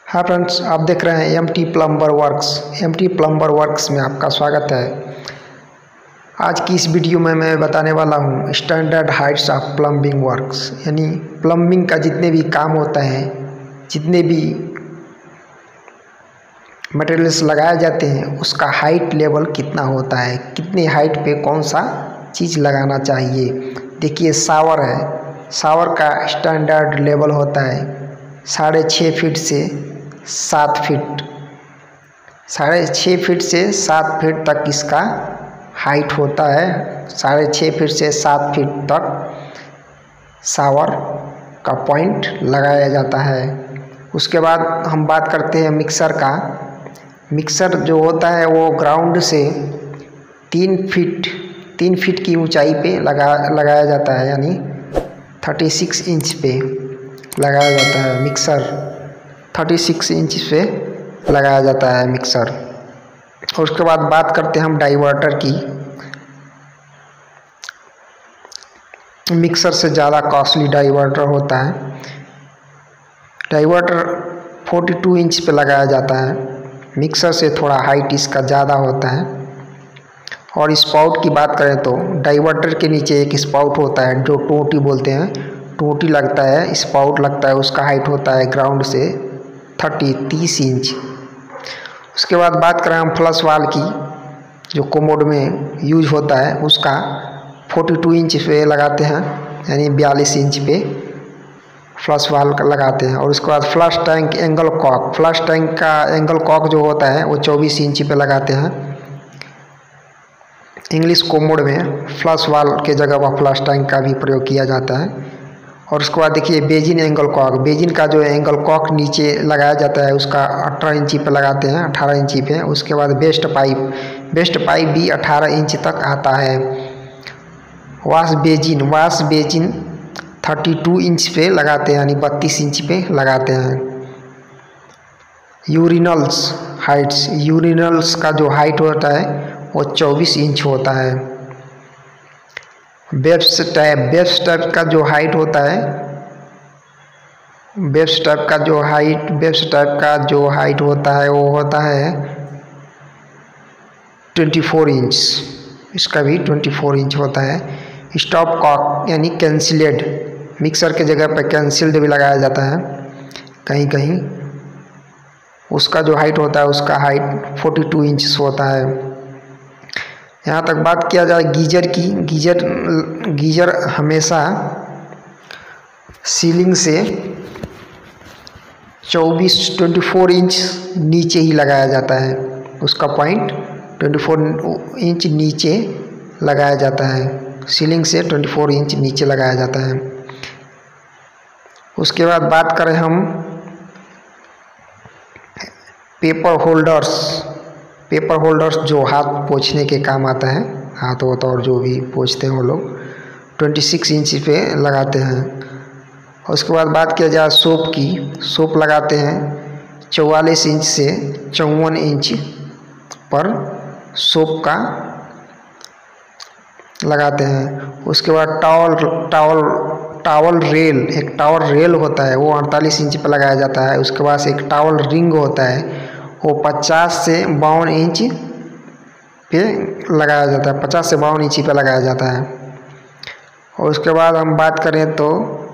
हाँ फ्रेंड्स, आप देख रहे हैं MT plumber works. MT plumber works में आपका स्वागत है। आज की इस वीडियो में मैं बताने वाला हूँ standard heights of plumbing works, यानी प्लम्बिंग का जितने भी काम होता है, जितने भी मटेरियल्स लगाए जाते हैं, उसका हाइट लेवल कितना होता है, कितनी हाइट पे कौन सा चीज़ लगाना चाहिए। देखिए, शावर है, शावर का स्टैंडर्ड लेवल होता है 6.5 फीट से 7 फीट, 6.5 फीट से 7 फीट तक इसका हाइट होता है। 6.5 फीट से 7 फीट तक शावर का पॉइंट लगाया जाता है। उसके बाद हम बात करते हैं मिक्सर का। मिक्सर जो होता है वो ग्राउंड से 3 फीट की ऊंचाई पे लगाया जाता है, यानी 36 इंच पे लगाया जाता है मिक्सर। 36 इंच पे लगाया जाता है मिक्सर। और उसके बाद बात करते हैं हम डाइवर्टर की। मिक्सर से ज़्यादा कॉस्टली डाइवर्टर होता है। डाइवर्टर 42 इंच पे लगाया जाता है। मिक्सर से थोड़ा हाइट इसका ज़्यादा होता है। और स्पाउट की बात करें तो डाइवर्टर के नीचे एक स्पाउट होता है जो टोटी बोलते हैं, टोटी लगता है, स्पाउट लगता है, उसका हाइट होता है ग्राउंड से 30 इंच। उसके बाद बात करें हम फ्लश वाल की, जो कोमोड में यूज होता है, उसका 42 इंच पे लगाते हैं, यानी 42 इंच पे फ्लश वाल का लगाते हैं। और उसके बाद flush tank angle cock, flush tank का एंगल कॉक जो होता है वो 24 इंच पे लगाते हैं। इंग्लिश कोमोड में फ्लश वाल के जगह पर फ्लश टैंक का भी प्रयोग किया जाता है। और उसके बाद देखिए बेजिन एंगल कॉक, बेजिन का जो एंगल कॉक नीचे लगाया जाता है उसका 18 इंची पे लगाते हैं, 18 इंची पे। उसके बाद बेस्ट पाइप भी 18 इंच तक आता है। वाश बेजिन 32 इंच पे लगाते हैं, यानी 32 इंच पे लगाते हैं। यूरिनल्स का जो हाइट होता है वो 24 इंच होता है। बेब्स टाइप का जो हाइट होता है, बेब्स टाइप का जो हाइट होता है वो होता है 24 इंच। इसका भी 24 इंच होता है। स्टॉप कॉक यानी कैंसिलेड, मिक्सर के जगह पर कैंसिल्ड भी लगाया जाता है कहीं कहीं। उसका जो हाइट होता है, उसका हाइट 42 इंच होता है। यहाँ तक बात किया जाए गीजर की। गीजर हमेशा सीलिंग से 24 इंच नीचे ही लगाया जाता है। उसका पॉइंट 24 इंच नीचे लगाया जाता है, सीलिंग से 24 इंच नीचे लगाया जाता है। उसके बाद बात करें हम पेपर होल्डर्स जो हाथ पोंछने के काम आता है, हाथ होता और जो भी पोंछते हैं वो लोग 26 इंच पे लगाते हैं। और उसके बाद बात किया जाए सोप की। सोप लगाते हैं 44 इंच से 54 इंच पर सोप का लगाते हैं। उसके बाद टावल रेल होता है, वो 48 इंच पर लगाया जाता है। उसके बाद एक टावल रिंग होता है, वो 50 से 52 इंच पे लगाया जाता है, 50 से 52 इंच पे लगाया जाता है। और उसके बाद हम बात करें तो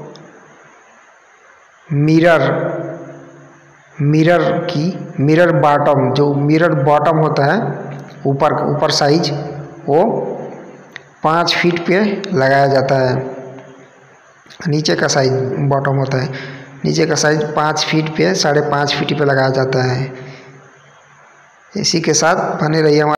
मिरर बॉटम, जो मिरर बॉटम होता है ऊपर साइज, वो 5 फीट पे लगाया जाता है। नीचे का साइज बॉटम होता है, नीचे का साइज 5 फीट पे 5.5 फीट पे लगाया जाता है। इसी के साथ बने रहिए हमारे